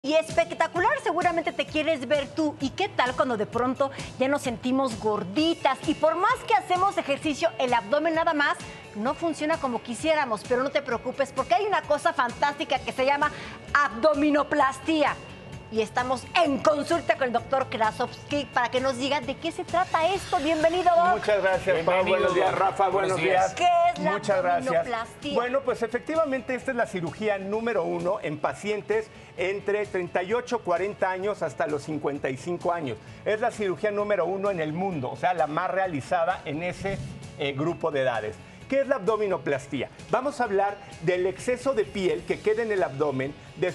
Y espectacular seguramente te quieres ver tú. ¿Y qué tal cuando de pronto ya nos sentimos gorditas? Y por más que hacemos ejercicio, el abdomen nada más no funciona como quisiéramos. Pero no te preocupes porque hay una cosa fantástica que se llama abdominoplastía. Y estamos en consulta con el doctor Krasovsky para que nos diga de qué se trata esto. Bienvenido, Doc. Muchas gracias, Pau. Buenos días, Rafa. Buenos días. ¿Qué es la abdominoplastía? Bueno, pues efectivamente esta es la cirugía número 1 en pacientes entre 38, 40 años hasta los 55 años. Es la cirugía número 1 en el mundo, o sea, la más realizada en ese grupo de edades. ¿Qué es la abdominoplastía? Vamos a hablar del exceso de piel que queda en el abdomen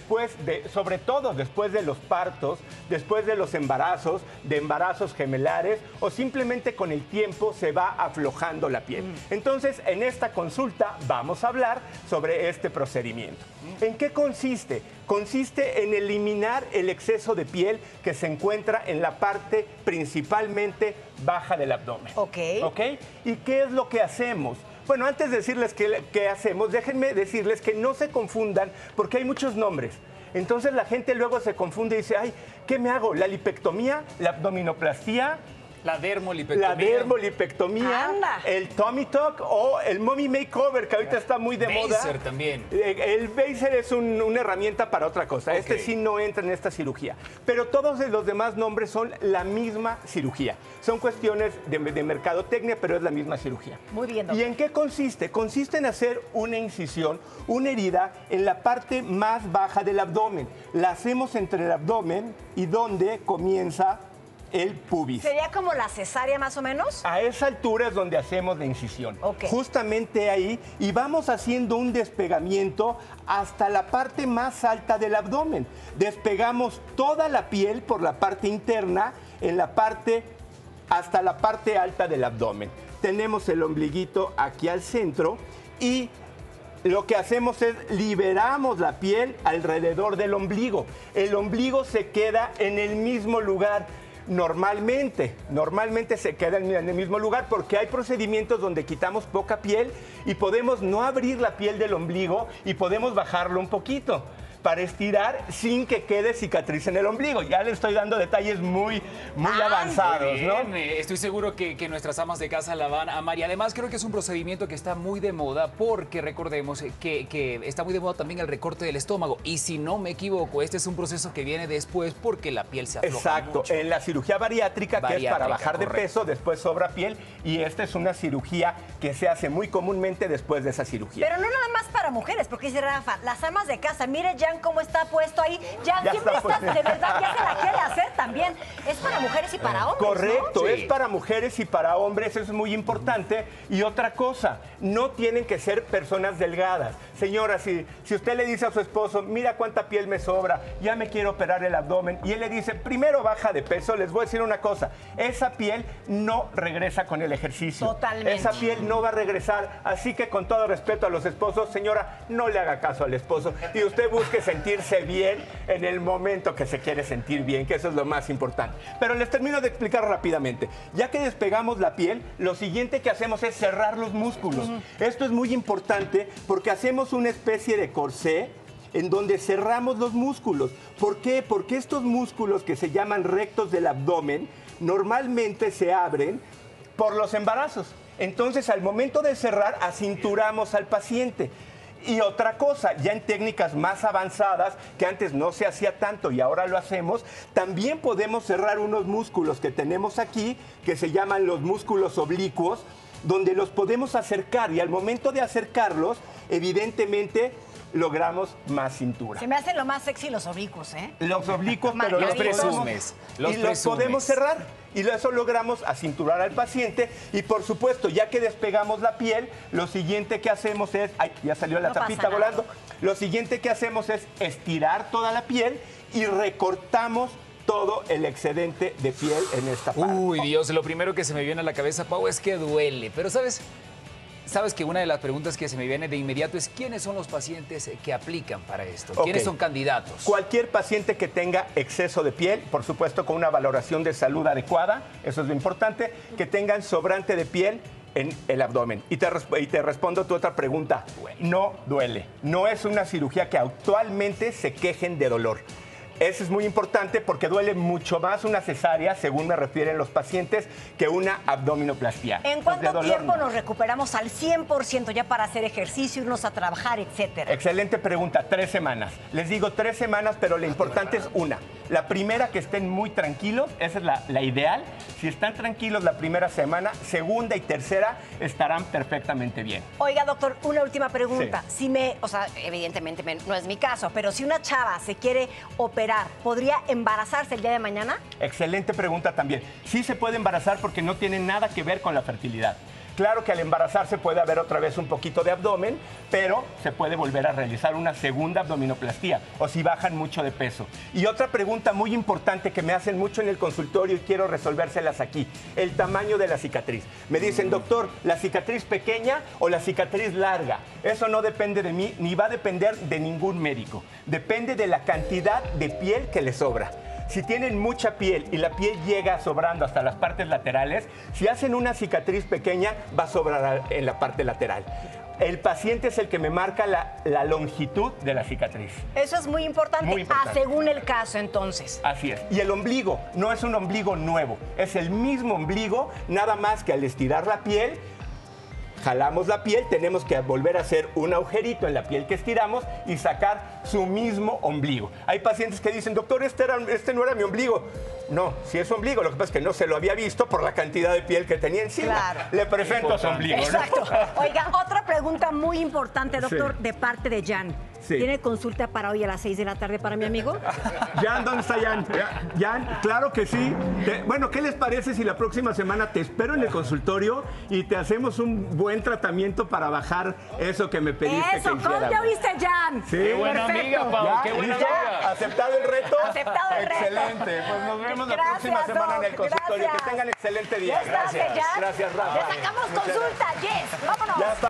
sobre todo después de los partos, después de los embarazos, de embarazos gemelares o simplemente con el tiempo se va aflojando la piel. Entonces, en esta consulta vamos a hablar sobre este procedimiento. ¿En qué consiste? Consiste en eliminar el exceso de piel que se encuentra en la parte principalmente baja del abdomen. Ok. ¿Y qué es lo que hacemos? Bueno, antes de decirles qué hacemos, déjenme decirles que no se confundan porque hay muchos nombres. Entonces la gente luego se confunde y dice, ay, ¿qué me hago? ¿La lipectomía? ¿La abdominoplastía? La dermolipectomía. La dermolipectomía, ¡Anda! el tummy tuck o el mommy makeover, que ahorita está muy de moda. Baser también. El Baser es una herramienta para otra cosa. Ok. Este sí no entra en esta cirugía. Pero todos los demás nombres son la misma cirugía. Son cuestiones de mercadotecnia, pero es la misma cirugía. Muy bien, ¿Y doctor. en qué consiste? Consiste en hacer una incisión, una herida en la parte más baja del abdomen. La hacemos entre el abdomen y donde comienza el pubis. ¿Sería como la cesárea más o menos? A esa altura es donde hacemos la incisión. Ok. Justamente ahí, y vamos haciendo un despegamiento hasta la parte más alta del abdomen. Despegamos toda la piel por la parte interna, hasta la parte alta del abdomen. Tenemos el ombliguito aquí al centro y lo que hacemos es liberamos la piel alrededor del ombligo. El ombligo se queda en el mismo lugar. Normalmente se queda en el mismo lugar porque hay procedimientos donde quitamos poca piel y podemos no abrir la piel del ombligo y podemos bajarlo un poquito para estirar sin que quede cicatriz en el ombligo. Ya le estoy dando detalles muy avanzados, ¿no? Bien, estoy seguro que nuestras amas de casa la van a amar. Y además creo que es un procedimiento que está muy de moda porque recordemos que está muy de moda también el recorte del estómago. Y si no me equivoco, este es un proceso que viene después porque la piel se afloja Exacto, mucho. en la cirugía bariátrica, que es para bajar de correcto. peso, después sobra piel, y esta es una cirugía que se hace muy comúnmente después de esa cirugía. Pero no nada más para mujeres, porque dice Rafa, las amas de casa, mire Jan cómo está puesto ahí. Jan, Ya siempre está estás, puesto. de verdad, ya se la quiere hacer también. Es para mujeres y para hombres, Correcto, ¿no? es Sí. para mujeres y para hombres, eso es muy importante. Y otra cosa, no tienen que ser personas delgadas. Señora, si usted le dice a su esposo, mira cuánta piel me sobra, ya me quiero operar el abdomen, y él le dice, primero baja de peso, les voy a decir una cosa, esa piel no regresa con el ejercicio. Totalmente. Esa piel no va a regresar, así que con todo respeto a los esposos, señora, no le haga caso al esposo y usted busque sentirse bien en el momento que se quiere sentir bien, que eso es lo más importante. Pero les termino de explicar rápidamente. Ya que despegamos la piel, lo siguiente que hacemos es cerrar los músculos. Esto es muy importante porque hacemos una especie de corsé en donde cerramos los músculos. ¿Por qué? Porque estos músculos que se llaman rectos del abdomen normalmente se abren por los embarazos. Entonces, al momento de cerrar, acinturamos al paciente. Y otra cosa, ya en técnicas más avanzadas, que antes no se hacía tanto y ahora lo hacemos, también podemos cerrar unos músculos que tenemos aquí, que se llaman los músculos oblicuos, donde los podemos acercar y al momento de acercarlos, evidentemente, logramos más cintura. Se me hacen lo más sexy los oblicuos, ¿eh? Los oblicuos, pero Los los presumes, los y los presumes. podemos cerrar. Y eso logramos acinturar al paciente. Y por supuesto, ya que despegamos la piel, lo siguiente que hacemos es... ¡Ay, ya salió la No tapita pasa nada. volando! Lo siguiente que hacemos es estirar toda la piel y recortamos todo el excedente de piel en esta parte. Uy, Dios, lo primero que se me viene a la cabeza, Pau, es que duele. Pero ¿sabes que una de las preguntas que se me viene de inmediato es quiénes son los pacientes que aplican para esto? ¿Quiénes Ok. son candidatos? Cualquier paciente que tenga exceso de piel, por supuesto con una valoración de salud adecuada, eso es lo importante, que tengan sobrante de piel en el abdomen. Y te respondo tu otra pregunta. No duele. No es una cirugía que actualmente se quejen de dolor. Eso es muy importante porque duele mucho más una cesárea, según me refieren los pacientes, que una abdominoplastia. ¿En cuánto tiempo nos recuperamos al 100% ya para hacer ejercicio, irnos a trabajar, etcétera? Excelente pregunta, 3 semanas. Les digo 3 semanas, pero lo importante es una. La primera, que estén muy tranquilos, esa es la ideal. Si están tranquilos la primera semana, segunda y tercera estarán perfectamente bien. Oiga, doctor, una última pregunta. Sí. Evidentemente no es mi caso, pero si una chava se quiere operar, ¿podría embarazarse el día de mañana? Excelente pregunta también. Sí se puede embarazar porque no tiene nada que ver con la fertilidad. Claro que al embarazarse puede haber otra vez un poquito de abdomen, pero se puede volver a realizar una segunda abdominoplastía o si bajan mucho de peso. Y otra pregunta muy importante que me hacen mucho en el consultorio y quiero resolvérselas aquí, el tamaño de la cicatriz. Me dicen, doctor, ¿la cicatriz pequeña o la cicatriz larga? Eso no depende de mí ni va a depender de ningún médico. Depende de la cantidad de piel que le sobra. Si tienen mucha piel y la piel llega sobrando hasta las partes laterales, si hacen una cicatriz pequeña, va a sobrar en la parte lateral. El paciente es el que me marca la longitud de la cicatriz. Eso es muy importante, según el caso entonces. Así es. Y el ombligo no es un ombligo nuevo, es el mismo ombligo, nada más que al estirar la piel, jalamos la piel, tenemos que volver a hacer un agujerito en la piel que estiramos y sacar su mismo ombligo. Hay pacientes que dicen, doctor, este no era mi ombligo. No, sí es su ombligo, lo que pasa es que no se lo había visto por la cantidad de piel que tenía encima. Claro. Le presento su ombligo, ¿no? Exacto. Oiga, otra pregunta muy importante, doctor, de parte de Jan. Sí. ¿Tiene consulta para hoy a las 6 de la tarde para mi amigo? Jan, ¿dónde está Jan? Jan, claro que sí. Bueno, ¿qué les parece si la próxima semana te espero en el consultorio y te hacemos un buen tratamiento para bajar eso que me pediste Eso, que hiciera? ¿cómo ya viste, Jan? Sí, Qué buena perfecto. amiga, Pau, qué buena amiga. ¿Aceptado el reto? Aceptado el reto. Excelente. Pues nos vemos la Gracias, próxima semana en el Doc, consultorio. gracias. Que tengan excelente día. Ya estás, Gracias. Jan. Gracias, Rafa. Le sacamos Muchas consulta, Yes. Vámonos. Ya está.